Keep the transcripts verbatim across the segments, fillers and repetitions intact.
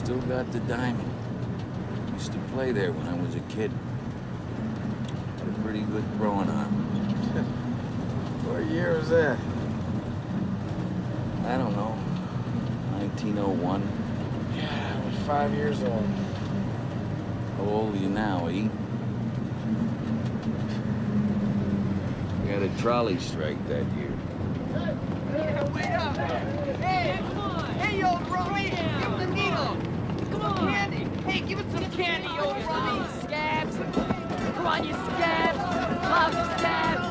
still got the diamond. Used to play there when I was a kid. Had a pretty good throwing arm. What year was that? I don't know. nineteen oh one. Yeah, I was five years old. How old are you now, eh? We had a trolley strike that year. Hey, wait up! Hey, come on! Hey, old Rummy! Give him the needle! Come on! Candy! Hey, give us some candy, old Rummy! Scabs! Come on, you scabs! Love scabs!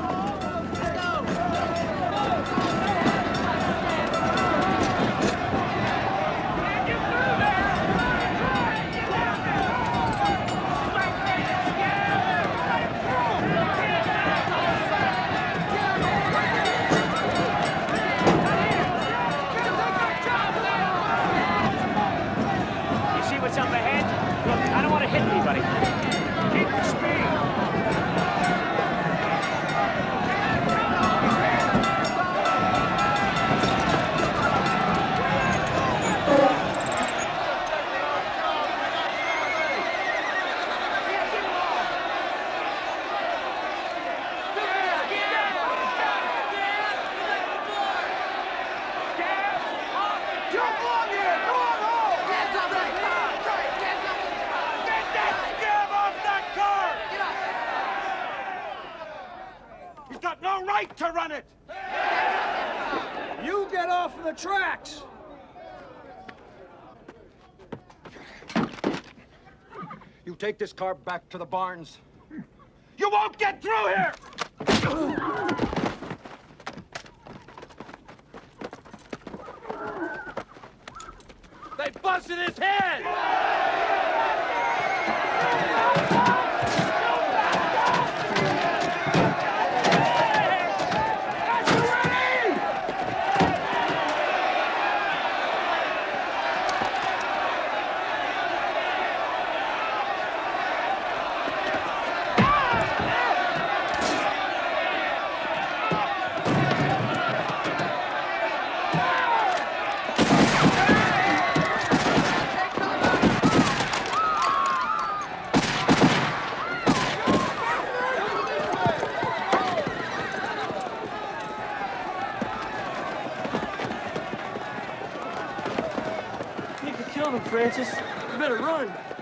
Up ahead. Look, I don't want to hit anybody. Keep the speed. No right to run it! You get off of the tracks! You take this car back to the barns. You won't get through here! They busted his head! Francis, you better run.